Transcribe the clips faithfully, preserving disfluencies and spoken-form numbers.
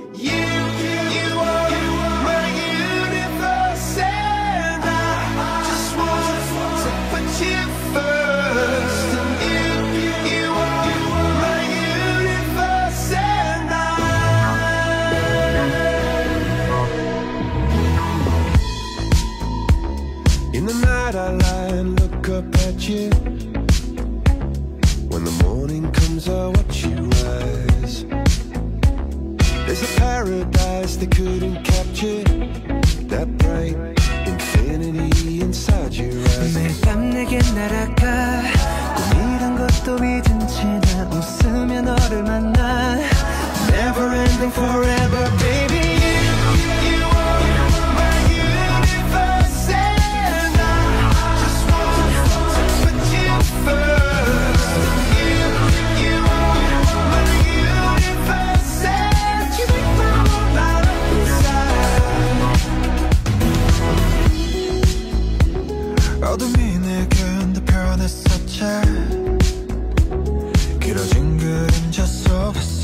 You, you are my universe, and I just want to put you first. You, you are my universe, and I. In the night I lie and look up at you. When the morning comes I watch you rise. There's a paradise they couldn't capture, that bright infinity inside your eyes. 매일 밤 내게 날아가 꿈이란 것도 잊은 채 난 웃으며 너를 만나. Never ending forever baby. You are my universe, and I just want to put you first. You, you are my universe, and you make my world light up inside. 어둠이 내게 흔들펴냈었지. 길어진 그림자 속에서.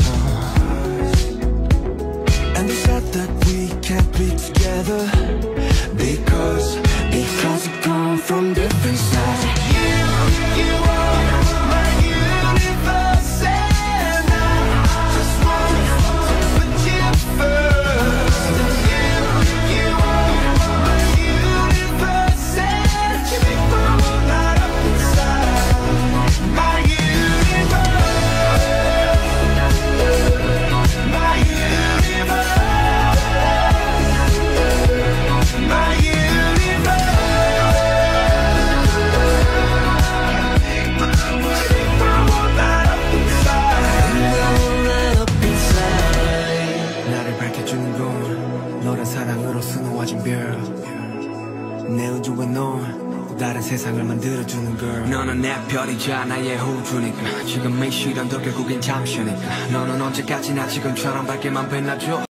And they said that we can't be together Because, because we come from different sides. You, you are my universe, and I just want to put you first. You, you are my universe, and you make my world light up inside. My universe, my universe, my universe. 나를 밝혀주는 건 너란 사랑으로 수놓아진 별. 내 우주에 넌 또 다른 세상을 만들어주는 girl. 너는 내 별이자 나의 호주니까 지금 이 시련도 결국엔 잠시니까. 너는 언제까지나 지금처럼 밝게만 빛나줘.